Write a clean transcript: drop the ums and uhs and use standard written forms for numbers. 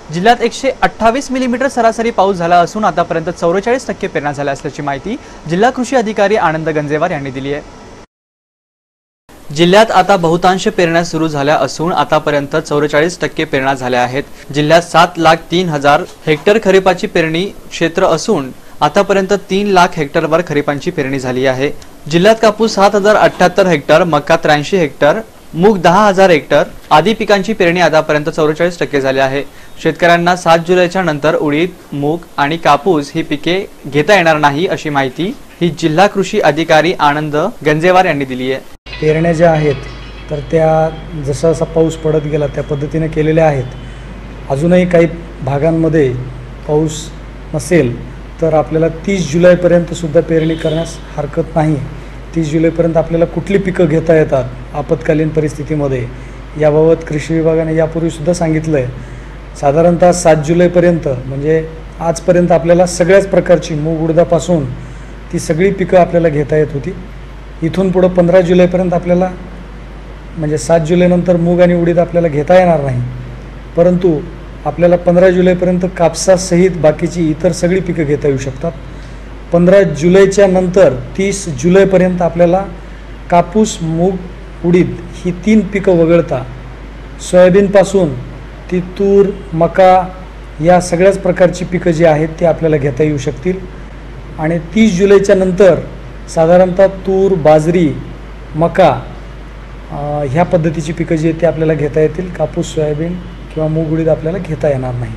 जिल्ह्यात 128 मिलीमीटर सरासरी पाऊस झाला असून आतापर्यंत 44% पेरण्या झाल्या असल्याची माहिती जिल्हा कृषी अधिकारी आनंद गंजेवार यांनी दिली आहे। जिल्ह्यात आता बहुतांश पेरण्या सुरू झाल्या असून आतापर्यंत 44% पेरण्या झाल्या आहेत। जिल्ह्यात 7,03,000 हेक्टर खरीपाची पेरणी क्षेत्र असून आतापर्यंत 3 लाख हेक्टरवर खरीपांची पेरणी झाली आहे। जिल्ह्यात कापूस 7,078 हेक्टर, मका 83 हेक्टर, मूग 10,000 हेक्टर आदी पिकांची पेरणी आतापर्यंत 44% झाली आहे। शेतकऱ्यांना 7 जुलैच्या नंतर उडीद, मूग आणि कापूस ही पिके घेता येणार नाही अशी माहिती ही जिल्हा कृषी अधिकारी आनंद गंजेवार यांनी दिली आहे। पेरण्या ज्या आहेत तर त्या जसा जसा पाऊस पडत गेला त्या पद्धतीने केलेल्या आहेत। अजूनही काही भागांमध्ये पाऊस नसेल तर आपल्याला 30 जुलैपर्यंत सुद्धा पेरणी करण्यास हरकत नाही। 30 जुलैपर्यंत आपल्याला कुठली पिकं घेता येतात आपत्कालीन परिस्थितीमध्ये याबाबत कृषी विभागाने यापूर्वी सुद्धा सांगितलं आहे। साधारणतः 7 जुलैपर्यंत म्हणजे आजपर्यंत आपल्याला सगळ्याच प्रकारची मूग उडदापासून ती सगळी पिकं आपल्याला घेता येत होती। इथून पुढे 15 जुलैपर्यंत आपल्याला म्हणजे 7 जुलैनंतर मूग आणि उडीद आपल्याला घेता येणार नाही, परंतु आपल्याला 15 जुलैपर्यंत कापसासहित बाकीची इतर सगळी पिकं घेता येऊ शकतात। 15 जुलैच्या नंतर 30 जुलैपर्यंत आपल्याला कापूस, मूग, उडीद ही 3 पिकं वगळता सोयाबीनपासून ती तूर, मका या सगळ्याच प्रकारची पिकं जी आहेत ती आपल्याला घेता येऊ शकतील। आणि 30 जुलैच्या नंतर साधारणतः तूर, बाजरी, मका ह्या पद्धतीची पिकं जी आहेत ती आपल्याला घेता येतील। कापूस, सोयाबीन किंवा मूग, उडीद आपल्याला घेता येणार नाही।